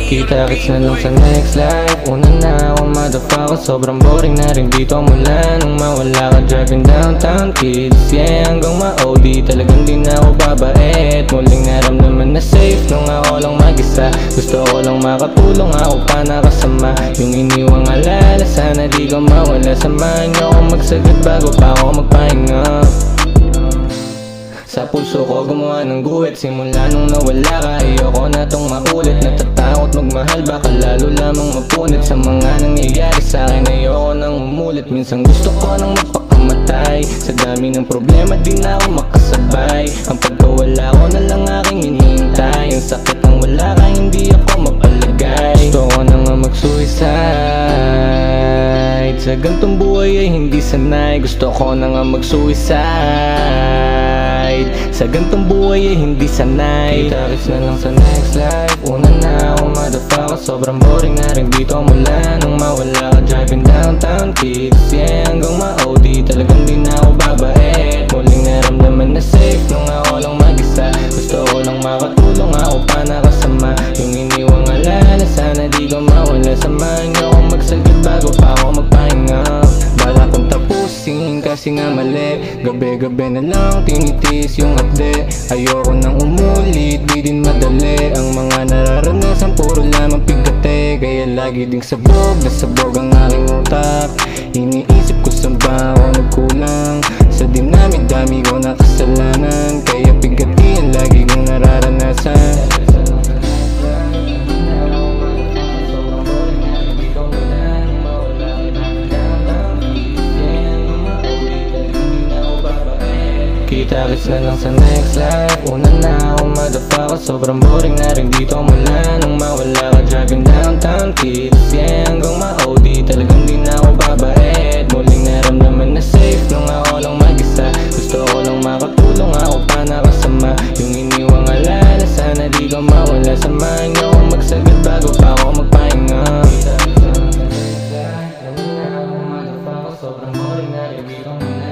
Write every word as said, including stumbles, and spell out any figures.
Kita-kits na lang sa next life. Una na ako motherfucker, sobrang boring na rin dito mula nung mawala ka. Driving downtown kids, yeah, hanggang ma-O D. Talagang di na ako babait. Muling naramdaman na safe nung ako lang mag-isa. Gusto ko lang makatulong, ako pa nakasama. Yung iniwang alala, sana di ka mawala. Samahan niyo ako magsagad bago pa ako magpahinga. Sa pulso ko gumawa ng guhit, simula nung nawala ka. Ayoko na tong maulit, natatakot magmahal, baka lalo lamang mapunit sa mga nangyayari sa'kin. Ayoko nang umulit, minsan gusto ko nang magpakamatay. Sa dami ng problema di na ako makasabay. Ang pagkawala ko na lang aking hinihintay. Ang sakit ng wala ka, hindi ako mapalagay. Gusto ko na nga mag-suicide. Sa gantong buhay ay hindi sanay. Gusto ko na nga mag-suicide. Sa gantong buhay ay hindi sanay. Kita-kits na lang sa next life. Una na ako motherfucker, sobrang boring na rin dito mula nung mawala ka. Driving downtown kids, yeah, hanggang ma-O D. Talagang di na ako babait. Muling naramdaman na safe nung ako lang mag-isa. Gusto ko lang makatulong, ako pa nakasama. Yung iniwang alala, sana di ka mawala. Samahan niyo ako magsagad bago pa ako magpahinga. Bala kong tapusin kasi nga mali. Gabi-gabi na lang tinitis yung update. Ayoko nang umulit, di din madali. Ang mga nararanasan puro lamang pigate. Kaya lagi ding sabog na sabog ang aking utak. Iniisip ko saan ba ako nagkulang. Sa dinami-dami ko na kasalanan. Kaya pigati ang lagi kong nararanasan. Kita-kits na lang sa next life. Una na ako motherfucker, sobrang boring na rin dito mula nung mawala ka. Driving downtown kids, yeah, hanggang ma-O D. Talagang di na ako babait. Muling naramdaman na safe nung ako lang mag-isa. Gusto ko lang makatulong, ako pa nakasama. Yung iniwang alala, sana di ka mawala. Samahan niyo ako magsagad bago pa ako magpahinga. Kita-kits na lang sa next life. Una na ako motherfucker, sobrang boring na rin dito mula